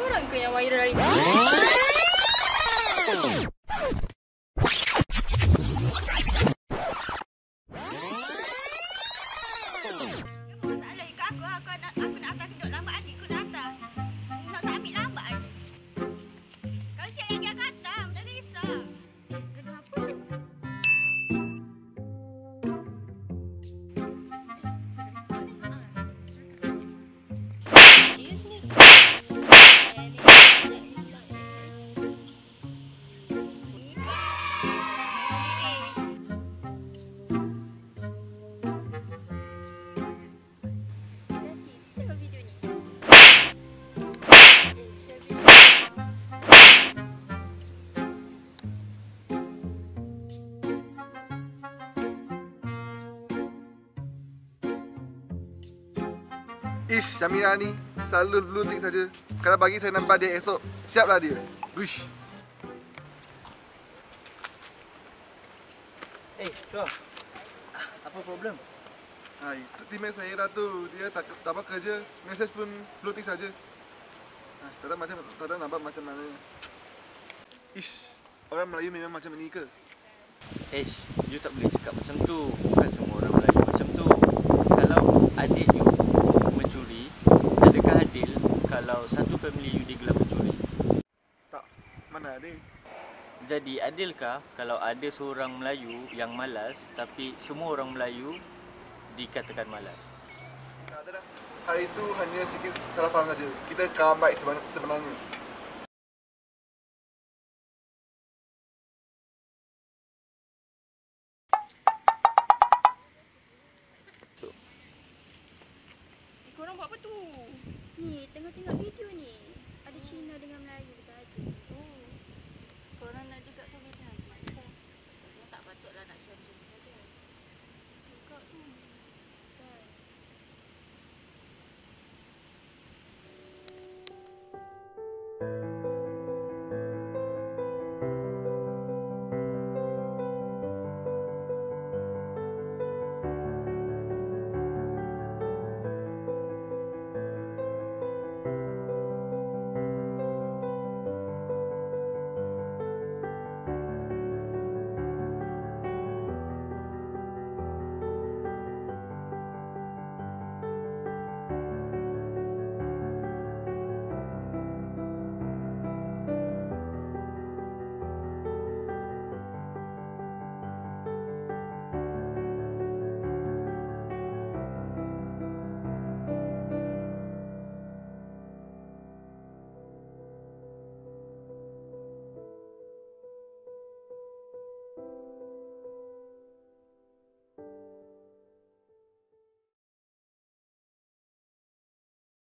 seorang ke yang viral hari ni? Masalah ikut aku nak hantar kedok lambat adik aku nak hantar. Nak tak ambil lambat lagi. Kau siap yang dia akan hantar, jangan risau. Kena apa tu? Dia sini. Ish, Syamira ni selalu blue tick saja. Kalau bagi saya nampak dia esok, siaplah dia. Wish. Syah. Apa problem? Itu teammate saya dah tu. Dia tak apa kerja. Message pun blue tick saja. Tak tahu nampak macam mana. Ish, orang Melayu memang macam ini ke? You tak boleh cakap macam tu. Bukan semua orang Melayu macam tu. Kalau adik you mencuri, adakah adil kalau satu family you digelar pencuri? Tak, mana ada. Jadi adilkah kalau ada seorang Melayu yang malas tapi semua orang Melayu dikatakan malas? Tak ada dah. Hari itu hanya sikit salah faham saja. Kita kawan baik sebenarnya.